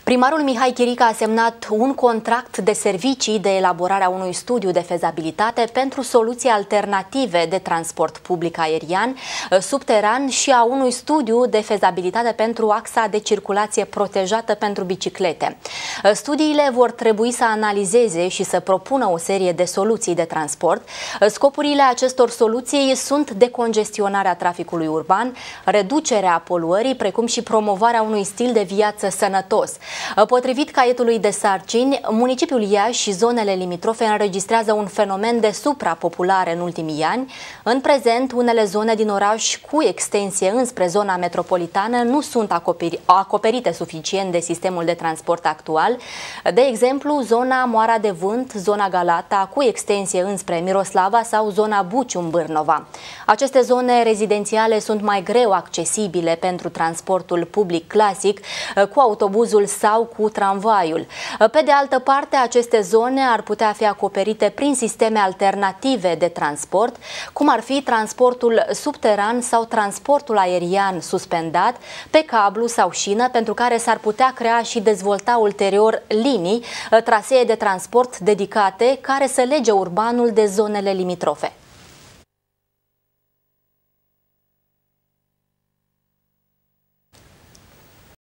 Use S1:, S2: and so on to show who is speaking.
S1: Primarul Mihai Chirică a semnat un contract de servicii de elaborare a unui studiu de fezabilitate pentru soluții alternative de transport public aerian, subteran și a unui studiu de fezabilitate pentru axa de circulație protejată pentru biciclete. Studiile vor trebui să analizeze și să propună o serie de soluții de transport. Scopurile acestor soluții sunt decongestionarea traficului urban, reducerea poluării, precum și promovarea unui stil de viață sănătos. Potrivit caietului de sarcini, municipiul Iași și zonele limitrofe înregistrează un fenomen de suprapopulare în ultimii ani. În prezent, unele zone din oraș cu extensie înspre zona metropolitană nu sunt acoperite suficient de sistemul de transport actual. De exemplu, zona Moara de Vânt, zona Galata, cu extensie înspre Miroslava sau zona Bucium-Bârnova. Aceste zone rezidențiale sunt mai greu accesibile pentru transportul public clasic, cu autobuzul sau cu tramvaiul. Pe de altă parte, aceste zone ar putea fi acoperite prin sisteme alternative de transport, cum ar fi transportul subteran sau transportul aerian suspendat pe cablu sau șină, pentru care s-ar putea crea și dezvolta ulterior linii, trasee de transport dedicate care să lege urbanul de zonele limitrofe.